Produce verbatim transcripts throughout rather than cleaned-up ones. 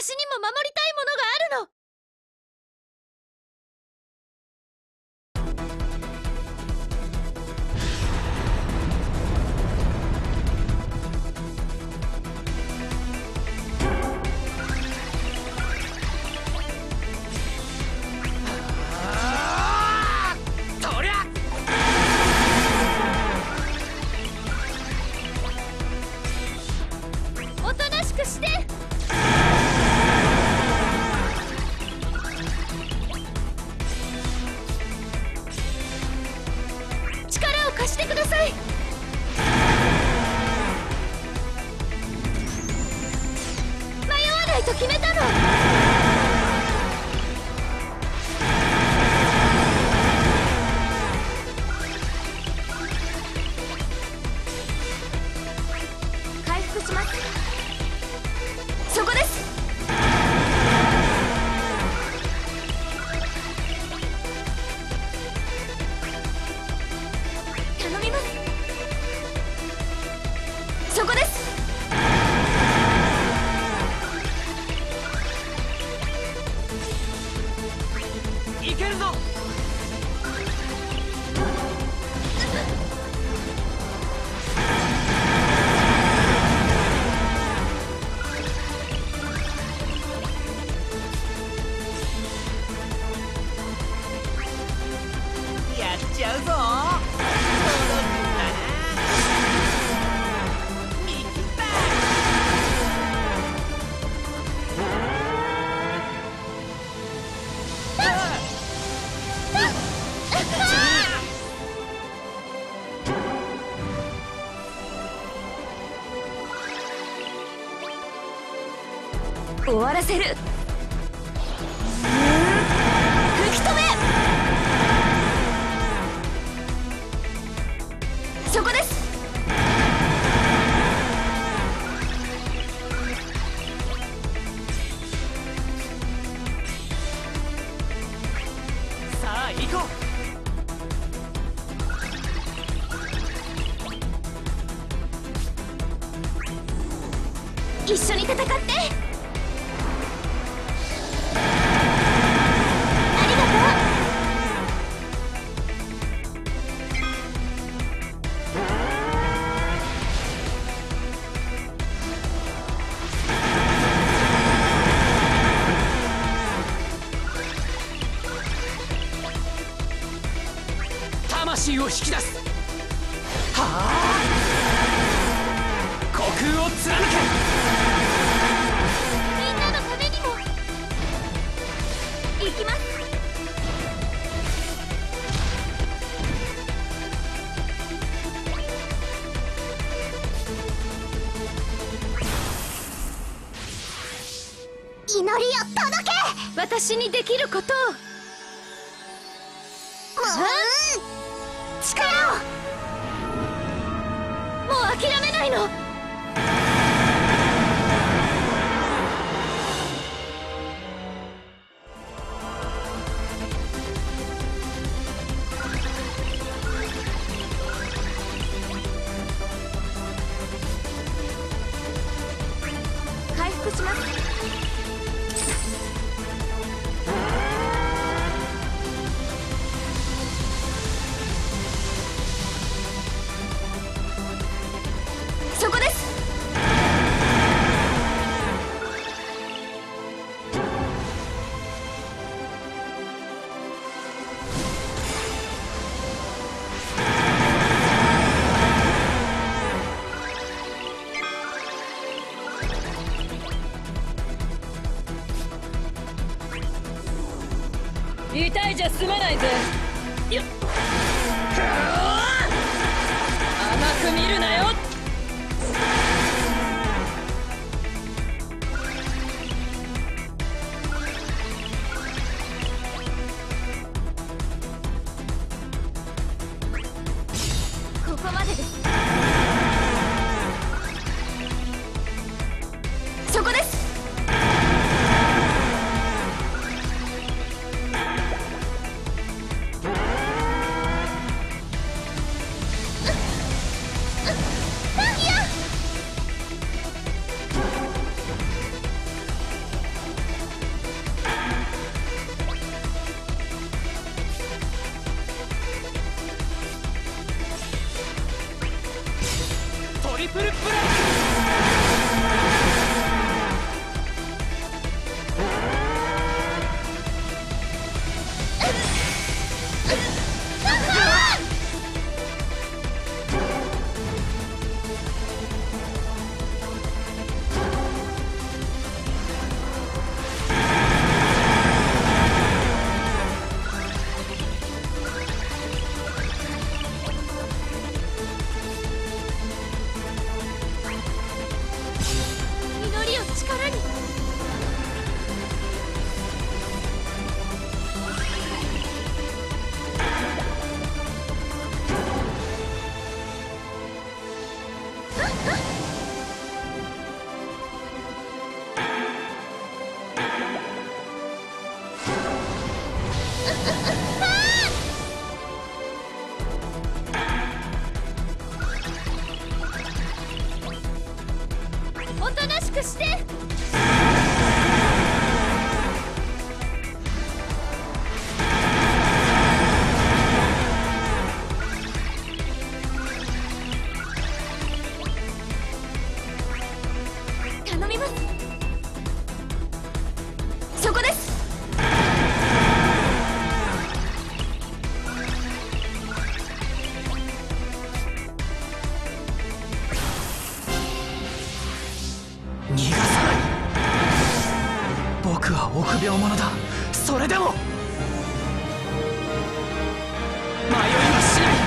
私にも守りたいものがあるの。おとなしくして。力を貸してください。迷わないと決めたの。回復します。そこです。頼みます。そこです。いけるぞ。やっちゃうぞ。終わらせる。吹き止め。そこです。さあ行こう。一緒に戦って。魂を引き出す。はあ、虚空を貫け。みんなのためにも行きます。祈りを届け。私にできることを。力を。もう諦めないの。回復します。そこです。痛いじゃ済まないぜ。よっ。甘く見るなよ。ここまでです。そこです。うっプルプレイおとなしくして。頼みます。そこです。逃がさない。僕は臆病者だ。それでも迷いはしない。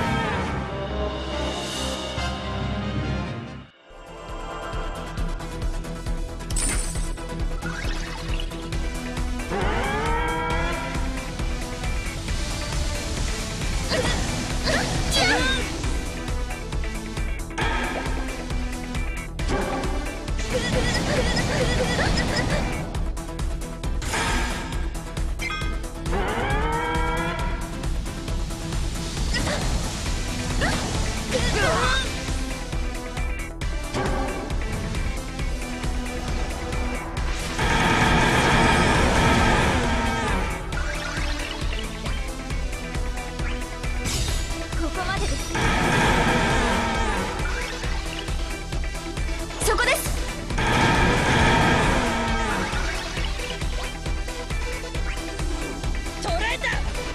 ここまでです。そこです。捕らえた。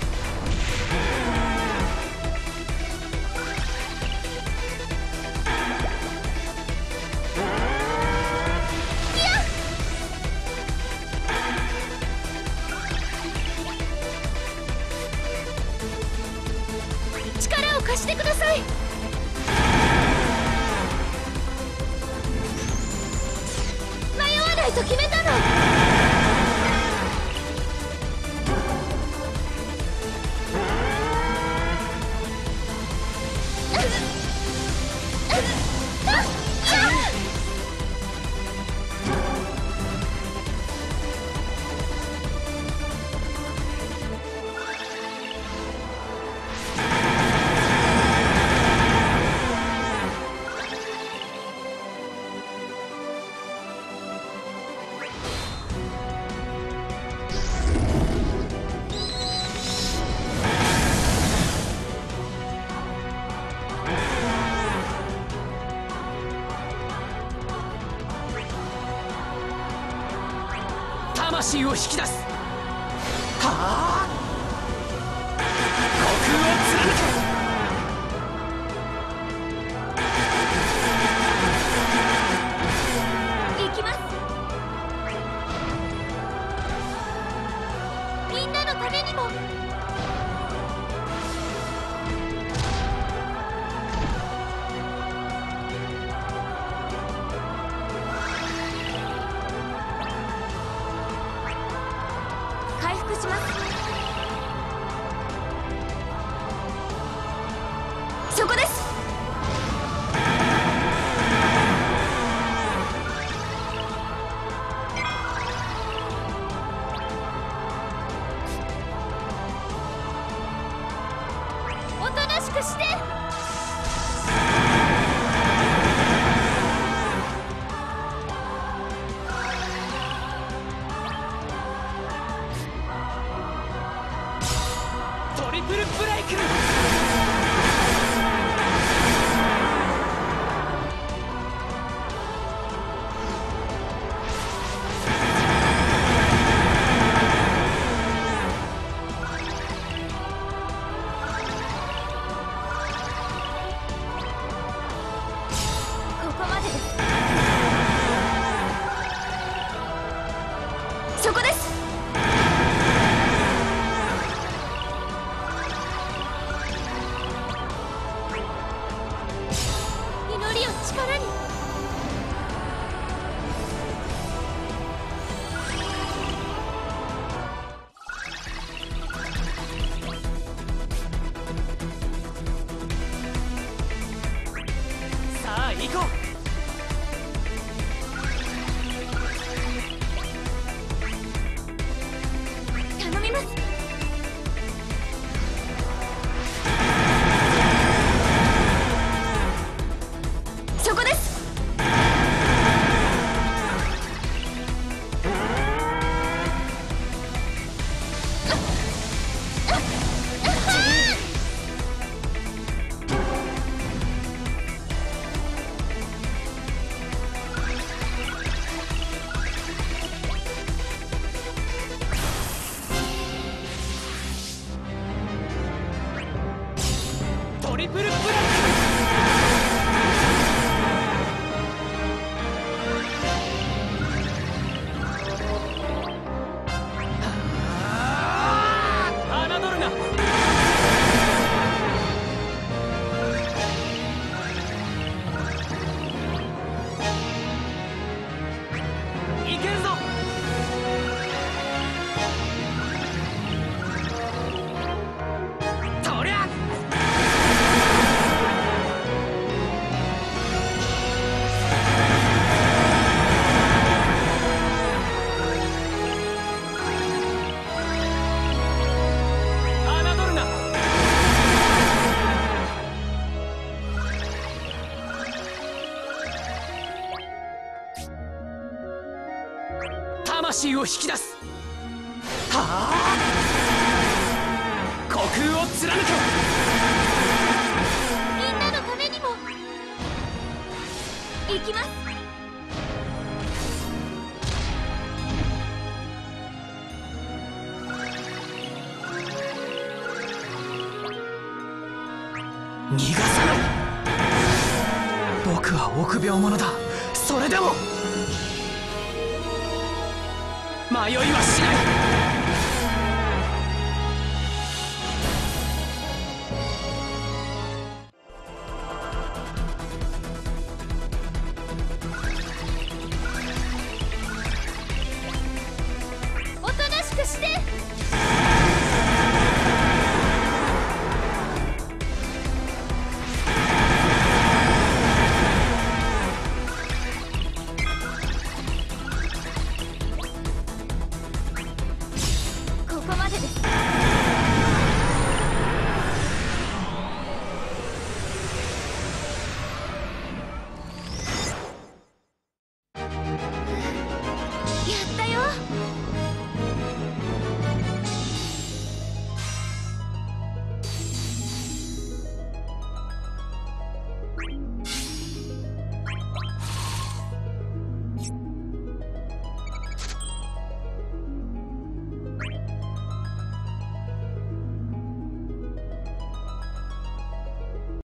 力を貸してください。迷わないと決めたの。魂を引き出す。はあ、虚空を貫け。行きます。みんなのためにも。回復します。そこです。おとなしくして。トリプルブレイク。 行こう。 頼みます。そこです。 トリプルプラス。侮るな。いけるぞ。とりゃ侮るな。魂を引き出す。はあ、虚空を貫け。 みんなのためにも行きます。 逃がさない。僕は臆病者だ。それでも迷いはしない。 おとなしくして。ここまでです。